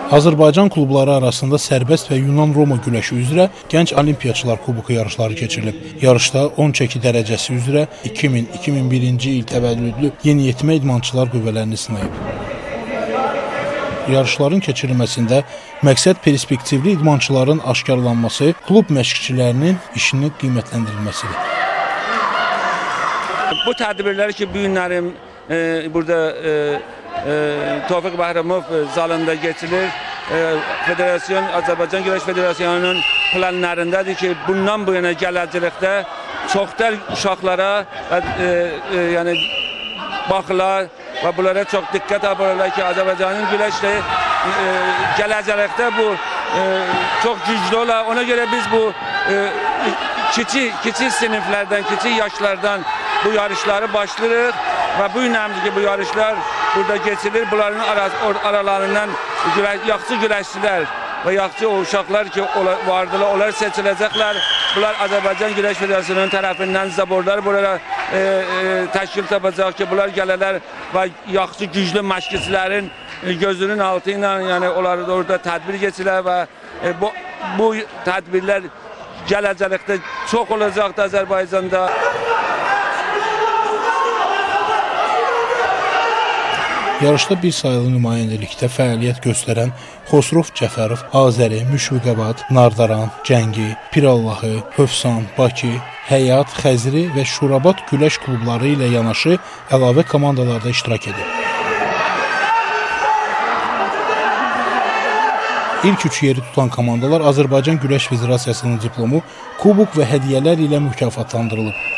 Azərbaycan klubları arasında sərbəst və Yunan-Roma güləşi üzrə Gənc Olimpiyaçılar Kuboku yarışları keçirilib. Yarışda 10 çəki dərəcəsi üzrə 2000-2001-ci il təvəllüdlü yeniyetmə idmançılar qüvvələrini sınayıb. Yarışların keçirilməsində məqsəd perspektivli idmançıların aşkarlanması, klub məşqçilərinin işinin qiymətləndirilməsidir. Bu tədbirlər ki, bu günlərim burada Tofiq Bəhramov zalında geçilir. Federasyon, Azərbaycan Güləş Federasyonu'nun planlarındadır ki, bundan bu yana gələcəkdə çoxlar uşaqlara yəni baxırlar və bunlara çox diqqət aparırlar ki, Azərbaycanın güləşlə gələcəkdə bu çox güclü olar. Ona görə biz bu kiçik siniflərdən, kiçik yaşlardan bu yarışları başlayırıq və bu günlərimizdə ki, bu yarışlar burada geçilir. Bunların aralarından yaxşı güləşçilər və yaxşı uşaqlar ki vardılar, onlar seçiləcəklər. Bunlar Azərbaycan Güləş Federasyonu'nun tərəfindən zaborlar burada təşkil tapacaq ki, bunlar gələrlər və yaxşı güclü məşqçilərin gözünün altı ilə, yəni onları da orada tədbir keçirlər və bu tədbirlər gələcəkdə çox olacaqdır Azərbaycanda. Yarışda bir sayılı nümayəndəlikdə fəaliyyət göstərən Xosrov Cəfərov, Azəri, Müşviqabad, Nardaran, Cəngi, Pirallahı, Hövsan, Bakı, Həyat, Xəzri və Şurabad güləş klubları ilə yanaşı əlavə komandalarda iştirak edir. İlk 3 yeri tutan komandalar Azərbaycan Güləş Federasiyasının diplomu, kubok və hədiyyələr ilə mükafatlandırılıb.